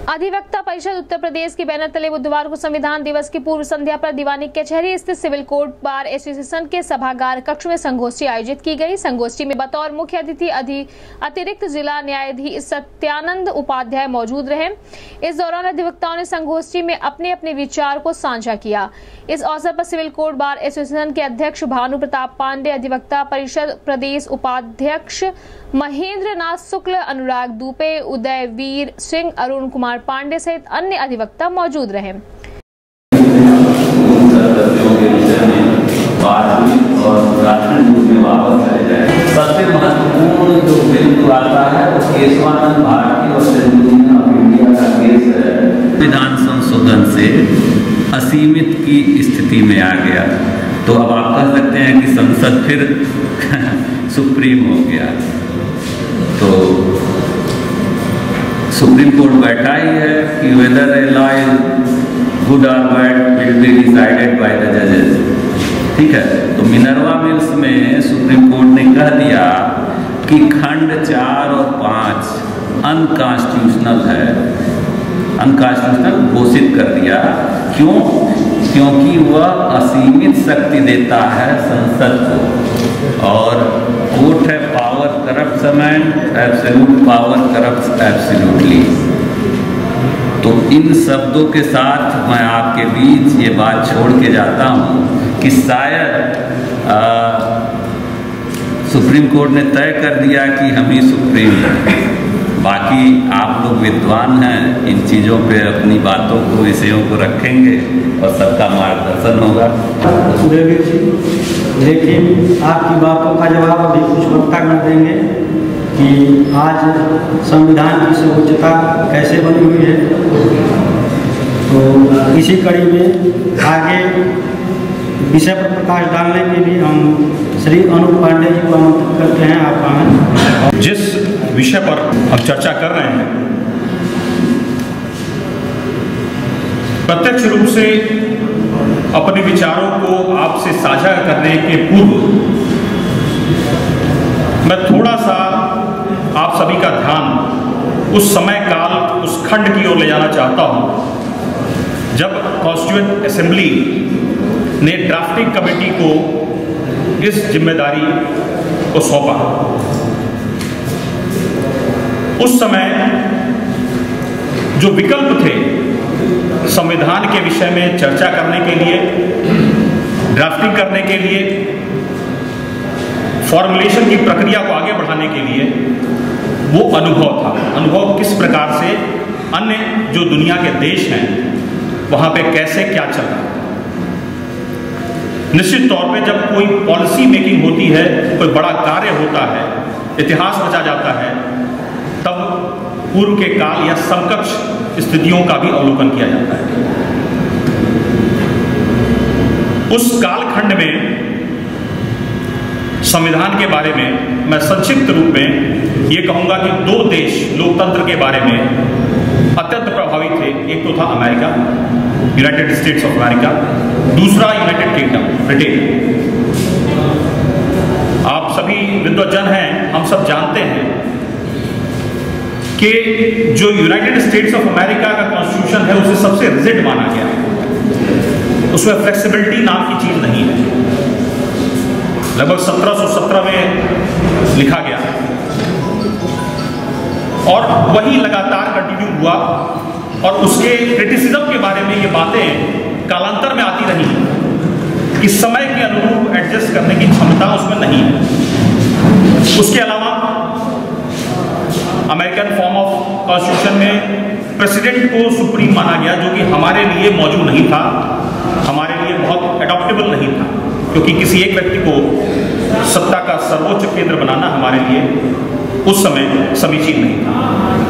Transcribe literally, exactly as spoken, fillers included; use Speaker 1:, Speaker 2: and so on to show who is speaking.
Speaker 1: अधिवक्ता परिषद उत्तर प्रदेश के बैनर तले बुधवार को संविधान दिवस की पूर्व संध्या पर दीवानी कचहरी स्थित सिविल कोर्ट बार एसोसिएशन के सभागार कक्ष में संगोष्ठी आयोजित की गई। संगोष्ठी में बतौर मुख्य अतिथि अधि अतिरिक्त जिला न्यायाधीश सत्यानंद उपाध्याय मौजूद रहे। इस दौरान अधिवक्ताओं ने संगोष्ठी में अपने अपने विचार को साझा किया। इस अवसर पर सिविल कोर्ट बार एसोसिएशन के अध्यक्ष भानु प्रताप पांडे, अधिवक्ता परिषद प्रदेश उपाध्यक्ष महेंद्र नाथ शुक्ल, अनुराग दुबे, उदय वीर सिंह, अरुण कुमार पांडे सहित अन्य अधिवक्ता मौजूद रहे।
Speaker 2: सबसे महत्वपूर्ण जो बिल आता है वो केशवानंद भारती और यूनियन ऑफ इंडिया का केस है। संविधान संशोधन से असीमित की स्थिति में आ गया, तो अब आप कह सकते हैं कि संसद फिर सुप्रीम हो गया। तो सुप्रीम कोर्ट बैठा ही है कि whether a law is good और bad will be decided by the जजेस। ठीक है, तो मिनर्वा मिल्स में सुप्रीम कोर्ट ने कह दिया कि खंड चार और पाँच अनकॉन्स्टिट्यूशनल है, अनकॉन्स्टिट्यूशनल घोषित कर दिया। क्यों? क्योंकि वह असीमित शक्ति देता है संसद को, और कोर्ट है power corrupts and absolute power corrupts absolutely. तो इन शब्दों के साथ मैं आपके बीच ये बात छोड़ के जाता हूँ कि शायद सुप्रीम कोर्ट ने तय कर दिया कि हम ही सुप्रीम हैं। बाकी आप लोग विद्वान हैं, इन चीज़ों पे अपनी बातों को, विषयों को रखेंगे और सबका मार्गदर्शन होगा।
Speaker 3: लेकिन आपकी बातों का जवाब अभी कुछ वक्तागण देंगे कि आज संविधान की सर्वोच्चता कैसे बनी हुई है। तो इसी कड़ी में आगे विषय पर प्रकाश डालने के लिए हम श्री अनूप पांडे जी को आमंत्रित करते हैं। आप आएं।
Speaker 4: जिस विषय पर हम चर्चा कर रहे हैं, प्रत्यक्ष रूप से अपने विचारों को आपसे साझा करने के पूर्व मैं थोड़ा सा आप सभी का ध्यान उस समय काल, उस खंड की ओर ले जाना चाहता हूं जब कॉन्स्टिट्यूएंट असेंबली ने ड्राफ्टिंग कमेटी को इस जिम्मेदारी को सौंपा। उस समय जो विकल्प थे संविधान के विषय में चर्चा करने के लिए, ड्राफ्टिंग करने के लिए, फॉर्मुलेशन की प्रक्रिया को आगे बढ़ाने के लिए, वो अनुभव था। अनुभव किस प्रकार से अन्य जो दुनिया के देश हैं वहाँ पे कैसे क्या चल रहा है। निश्चित तौर पे जब कोई पॉलिसी मेकिंग होती है, कोई बड़ा कार्य होता है, इतिहास रचा जाता है, तब पूर्व के काल या समकक्ष स्थितियों का भी अवलोकन किया जाता है। उस कालखंड में संविधान के बारे में मैं संक्षिप्त रूप में ये कहूंगा कि दो देश लोकतंत्र के बारे में अत्यंत प्रभावित थे। एक तो था America, United States of America, दूसरा यूनाइटेड किंगडम, ब्रिटेन। आप सभी विद्वज्जन हैं, हम सब जानते हैं कि जो यूनाइटेड स्टेट्स ऑफ अमेरिका का कॉन्स्टिट्यूशन है उसे सबसे रिजिड माना गया। उसमें फ्लेक्सिबिलिटी नाम की चीज नहीं है। लगभग सत्रह सौ सत्रह में लिखा गया और वही लगातार कंटिन्यू हुआ, और उसके क्रिटिसिज्म के बारे में ये बातें कालांतर में आती रही कि समय के अनुरूप एडजस्ट करने की क्षमता उसमें नहीं है। उसके अलावा अमेरिकन फॉर्म ऑफ कॉन्स्टिट्यूशन में प्रेसिडेंट को सुप्रीम माना गया, जो कि हमारे लिए मौजूद नहीं था, हमारे लिए बहुत एडॉप्टेबल नहीं था, क्योंकि किसी एक व्यक्ति को सत्ता का सर्वोच्च केंद्र बनाना हमारे लिए उस समय समीचीन नहीं था।